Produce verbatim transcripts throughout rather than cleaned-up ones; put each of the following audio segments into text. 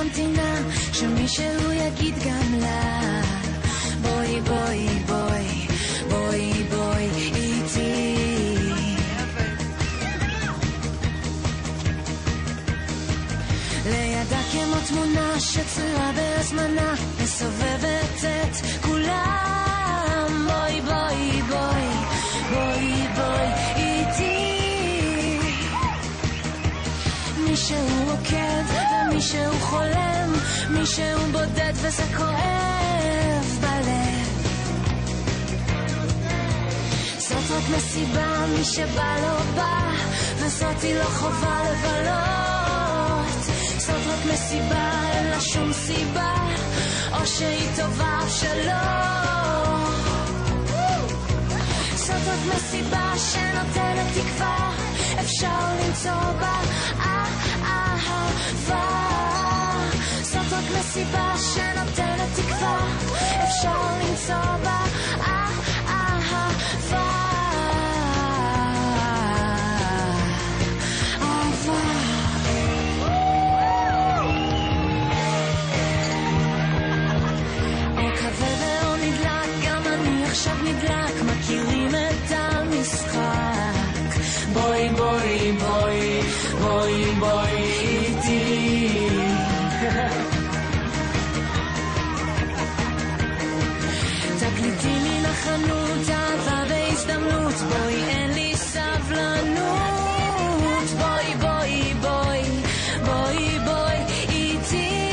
ממתינה שמישהו יגיד גם לה בואי בואי בואי בואי בואי איתי לידה כמו תמונה שצורה בהזמנה מסובבת את כולם בואי בואי בואי בואי בואי איתי מישהו עוקד ומישהו חולם מישהו בודד וזה כואב בלב זאת רק מסיבה מי שבא לא בא וזאתי לא חובה לבלות זאת רק מסיבה אין לה שום סיבה או שהיא טובה או שלא זאת רק מסיבה שנותנת תקווה אפשר למצוא בה אהבה זאת רק מסיבה שנותנת תקווה אפשר למצוא בה אהבה עכשיו נדלק, מכירים את המשחק בואי בואי בואי בואי בואי איתי תקליטי מן החנות, אהבה בהזדמנות בואי אין לי סבלנות בואי בואי בואי בואי בואי איתי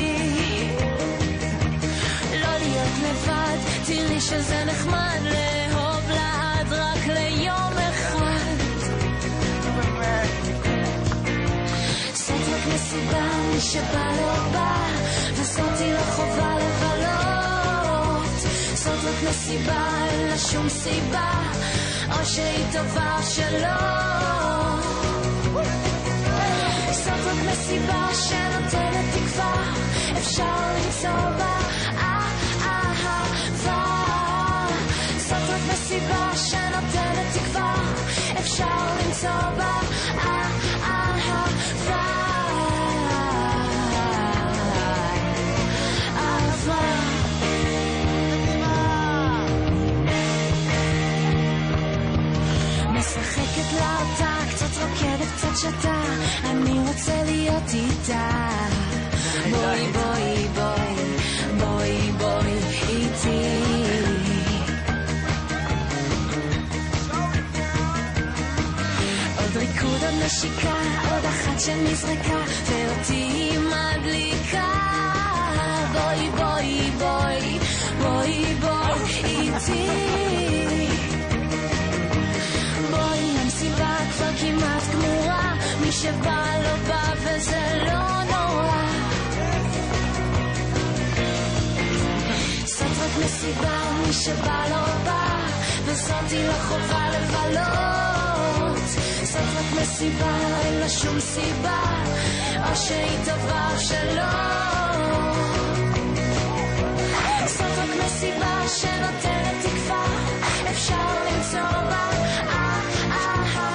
לא להיות לבד תראי שזה נחמד לאהוב לעד רק ליום אחד זאת רק מסיבה מי שבא לא בא וזאתי לא חובה לבלות זאת רק מסיבה אין לה שום סיבה או שהיא טובה או שלא זאת רק מסיבה שנותנת תקווה אפשר למצוא בה אהבה זאת רק מסיבה שנותנת תקווה אפשר למצוא בה אהבה משחקת לה אותה קצת רוקדת קצת שתה אני רוצה להיות איתה בואי בואי בואי בואי בואי איתי עוד ריקוד עוד נשיקה עוד אחת שנזרקה ואותי היא מדליקה בואי בואי בואי בואי בואי איתי בואי המסיבה כבר כמעט גמורה מי שבא לא בא וזה לא נורא זאת רק מסיבה מי שבא לא בא וזאתי לא חובה לבלות זאת רק מסיבה אין לה שום סיבה או שהיא טובה או שלא זאת רק מסיבה שנותנת תקווה אפשר למצוא בה אהבה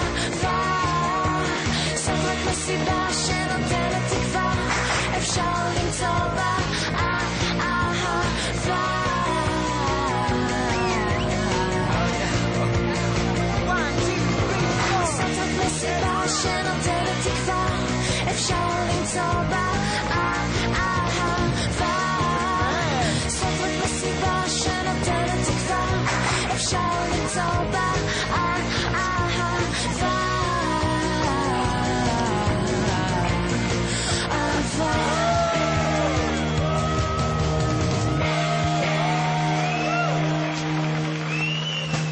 זאת רק מסיבה שנותנת תקווה אפשר למצוא בה אהבה זאת רק מסיבה שנותנת תקווה אפשר למצוא בה אהבה זאת רק מסיבה שנותנת תקווה אפשר למצוא בה